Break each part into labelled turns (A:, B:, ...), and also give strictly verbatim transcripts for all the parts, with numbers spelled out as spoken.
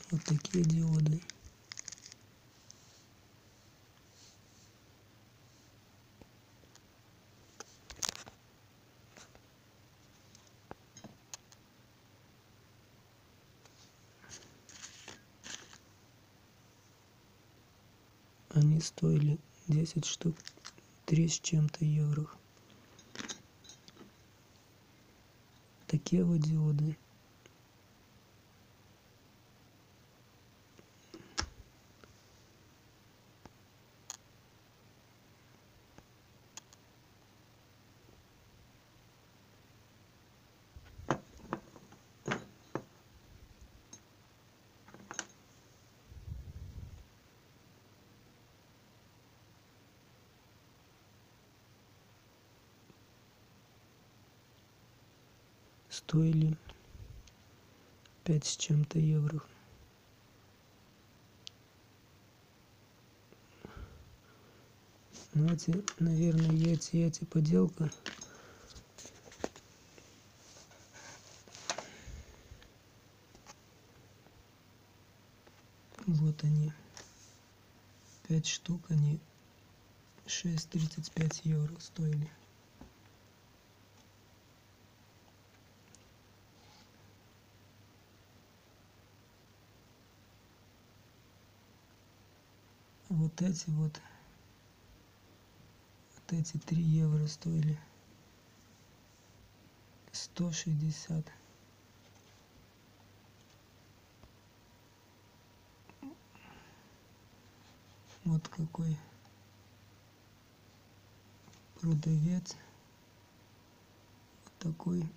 A: Вот такие диоды. Они стоили десять штук, три с чем-то евро. Такие вот диоды. Стоили пять с чем-то евро. Ну эти, наверное, эти, эти поделка. Вот они. пять штук, они шесть тридцать пять евро стоили. Вот эти вот, вот эти три евро стоили сто шестьдесят. Вот какой продавец. Вот такой.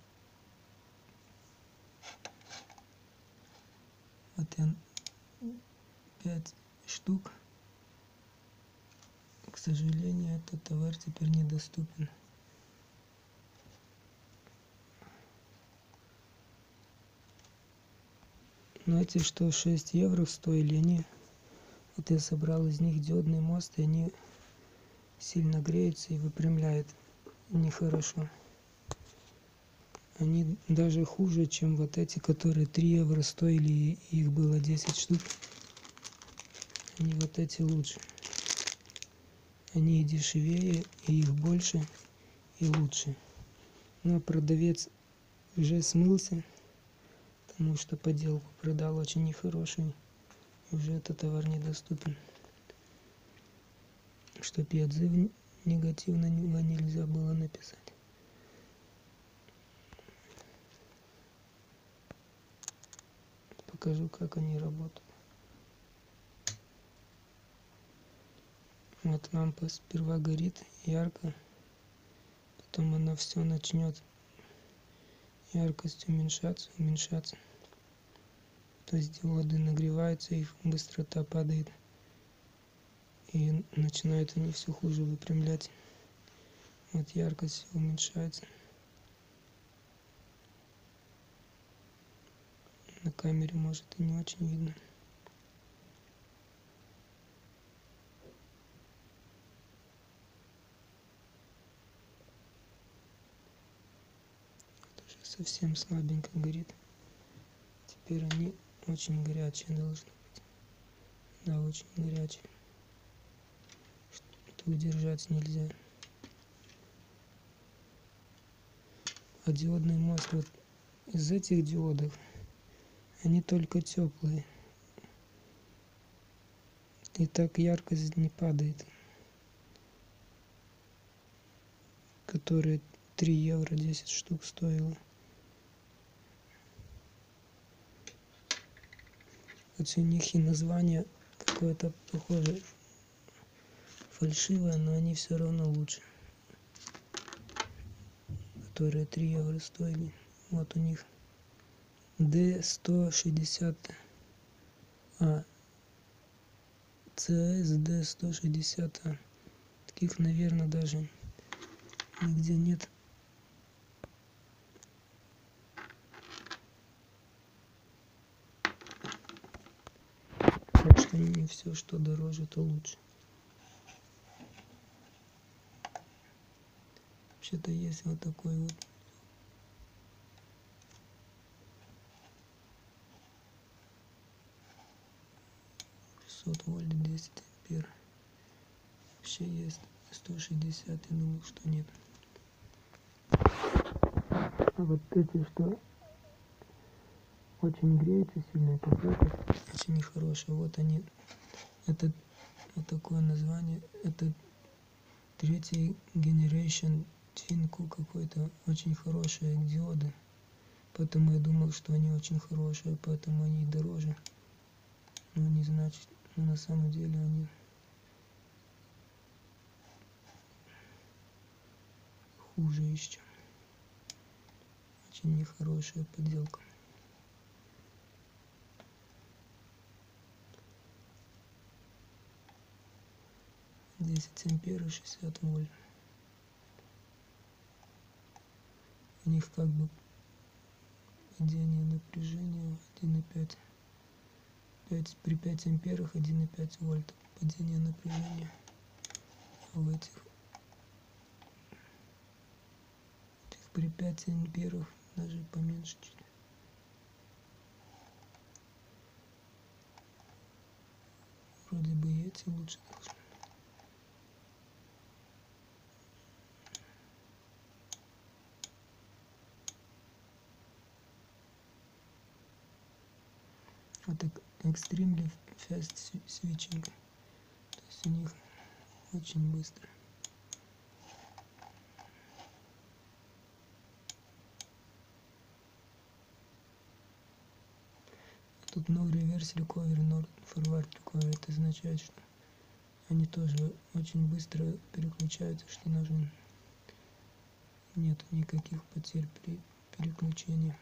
A: Вот я пять штук. К сожалению, этот товар теперь недоступен. Но эти что шесть евро стоили, они, вот я собрал из них диодный мост, и они сильно греются и выпрямляют нехорошо. Они даже хуже, чем вот эти, которые три евро стоили, и их было десять штук. Они вот эти лучше. Они и дешевее, и их больше, и лучше. Но продавец уже смылся, потому что подделку продал очень нехорошую. И уже этот товар недоступен. Чтоб и отзыв негативного нельзя было написать. Покажу, как они работают. Вот лампа сперва горит ярко, потом она все начнет яркость уменьшаться, уменьшаться. То есть диоды нагреваются, их быстрота падает. И начинают они все хуже выпрямлять. Вот яркость уменьшается. На камере может и не очень видно. Вот уже совсем слабенько горит. Теперь они очень горячие должны быть. Да, очень горячие. Что удержать нельзя. А диодный мост вот из этих диодов, они только теплые. И так яркость не падает. Которые три евро десять штук стоило. Хоть у них и название какое-то похоже фальшивое, но они все равно лучше. Которые три евро стоили. Вот у них ди сто шестьдесят а, си эс ди сто шестьдесят а. Таких, наверное, даже нигде нет. Так что не все, что дороже, то лучше. Вообще-то есть вот такой вот. шестьсот вольт, десять ампер. Вообще есть сто шестьдесят, я думал, что нет. А вот эти, что очень греются сильно, это очень нехорошие. Вот они, это вот такое название, это третий Generation Twinku какой-то, очень хорошие диоды. Поэтому я думал, что они очень хорошие, поэтому они дороже. Но не значит, но на самом деле они хуже еще. Очень нехорошая подделка. десять ампер и шестьдесят вольт. У них как бы падение напряжения один и пять. пять при пяти амперах один и пять вольт падение напряжения. А в этих, этих при пяти амперах даже поменьше чуть. Вроде бы и эти лучше должны. Это Extremely Fast Switching. То есть у них очень быстро. Тут no reverse recovery, no forward recovery. Это означает, что они тоже очень быстро переключаются, что нужно. Нет никаких потерь при переключении.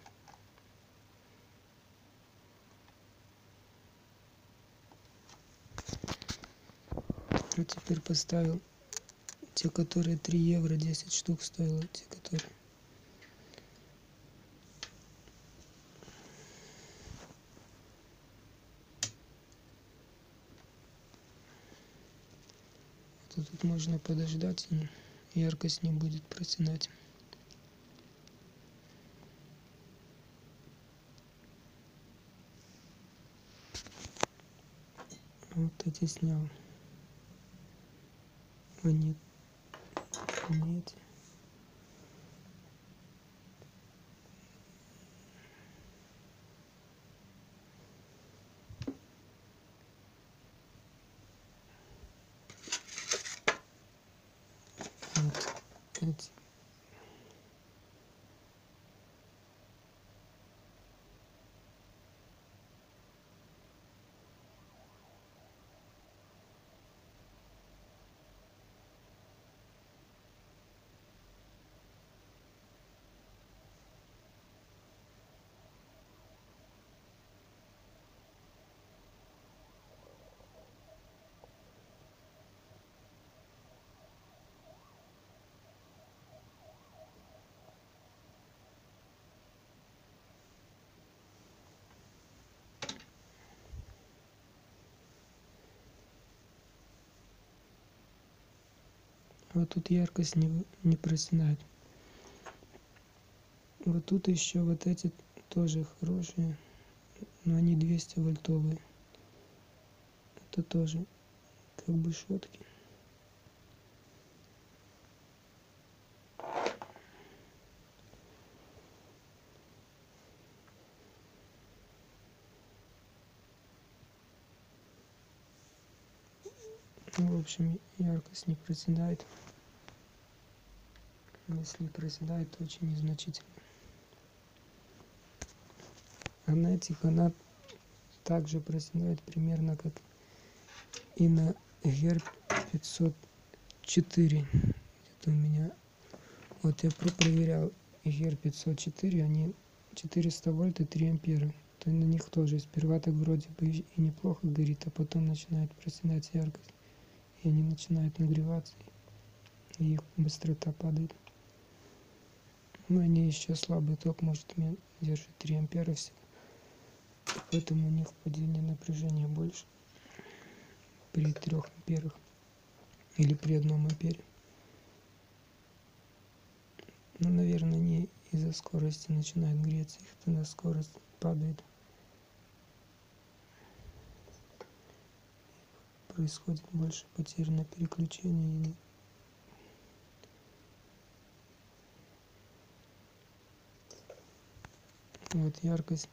A: А теперь поставил те, которые три евро, десять штук стоило, те, которые тут, тут можно подождать, и яркость не будет проседать. Вот эти снял. Они не эти. Вот эти. Вот тут яркость не, не проседает. Вот тут еще вот эти тоже хорошие, но они двести вольтовые. Это тоже как бы шотки. Ну, в общем, яркость не проседает. Если проседает, то очень незначительно. А на этих она также проседает примерно как и на гер пятьсот четыре. Это у меня, вот я проверял гер пятьсот четыре, они четыреста вольт и три ампера. То на них тоже сперва так вроде бы и неплохо горит, а потом начинает проседать яркость. И они начинают нагреваться, и их быстрота падает. Но они еще слабый ток, может, меня держит три ампера всего. Поэтому у них падение напряжения больше при трех амперах или при одном ампере. Ну, наверное, не из-за скорости начинает греться, их тогда скорость падает. происходит больше потерь на переключении. Вот яркость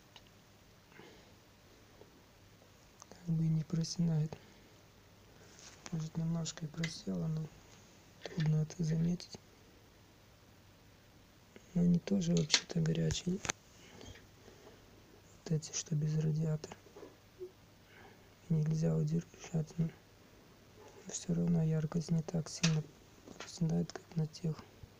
A: как бы не проседает. Может, немножко и просела, но трудно это заметить. Но они тоже вообще-то горячие. Вот эти, что без радиатора. Нельзя удержать, но все равно яркость не так сильно проседает, как на тех.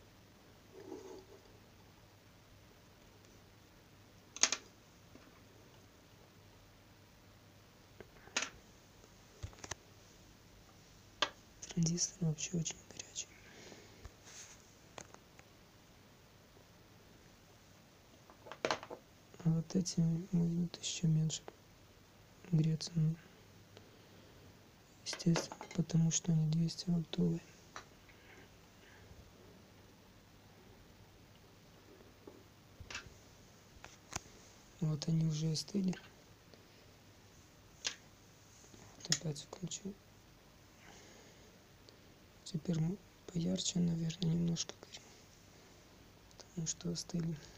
A: Транзистор вообще очень горячий. А вот эти будут еще меньше греться. Естественно, потому что они двести вольтовые. Вот они уже остыли. Вот опять включу. Теперь поярче, наверное, немножко горит, потому что остыли.